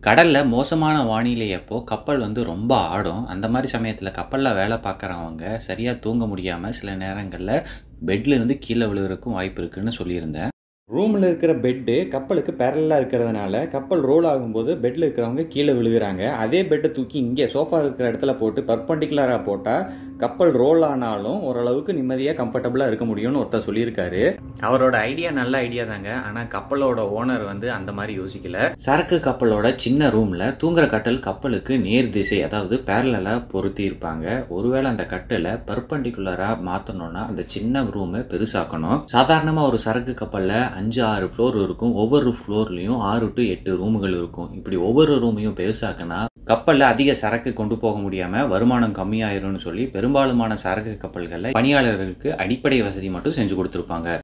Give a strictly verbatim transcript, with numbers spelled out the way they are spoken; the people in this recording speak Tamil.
கடல்ல மோசமான வானிலை அப்போ கப்பல் வந்து ரொம்ப ஆடும். அந்த மாரி சமயத்துல கப்பல்ல வேலை பார்க்குறவங்க சரியா தூங்க முடியாம சில நேரங்கள்ல பெட்ல இருந்து கீழ விழுகுறதுக்கும் வாய்ப்பு இருக்குன்னு சொல்லியிருந்தேன். ரூமில் இருக்கிற பெட்டு கப்பலுக்கு பேரலாக இருக்கிறதுனால கப்பல் ரோல் ஆகும்போது பெட்டில் இருக்கிறவங்க கீழே விழுகிறாங்க. அதே பெட்டை தூக்கி இங்கே சோஃபா இருக்கிற இடத்துல போட்டு பர்பண்டிகுலராக போட்டால் கப்பல் ரோல் ஆனாலும் ஓரளவுக்கு நிம்மதியாக கம்ஃபர்டபுளாக இருக்க முடியும்னு ஒருத்தர் சொல்லியிருக்காரு. அவரோட ஐடியா நல்ல ஐடியா தாங்க. ஆனால் கப்பலோட ஓனர் வந்து அந்த மாதிரி யோசிக்கல. சரக்கு கப்பலோட சின்ன ரூம்ல தூங்குற கட்டல் கப்பலுக்கு நேர் திசை அதாவது பேரலா பொருத்தி இருப்பாங்க. ஒருவேளை அந்த கட்டலை பர்பண்டிகுலரா மாத்தணும்னா அந்த சின்ன ரூமை பெருசாக்கணும். சாதாரணமா ஒரு சரக்கு கப்பல்ல அஞ்சு ஆறு ஃப்ளோர் இருக்கும். ஒவ்வொரு ஃப்ளோர்லயும் ஆறு டு எட்டு ரூமுகள் இருக்கும். இப்படி ஒவ்வொரு ரூமையும் பெருசாக்கினா கப்பல்ல அதிக சரக்கு கொண்டு போக முடியாம வருமானம் கம்மியாயிரும்னு சொல்லி பெரும்பாலுமான சரக்கு கப்பல்கள்ல பணியாளர்களுக்கு அடிப்படை வசதி மட்டும் செஞ்சு கொடுத்துருப்பாங்க.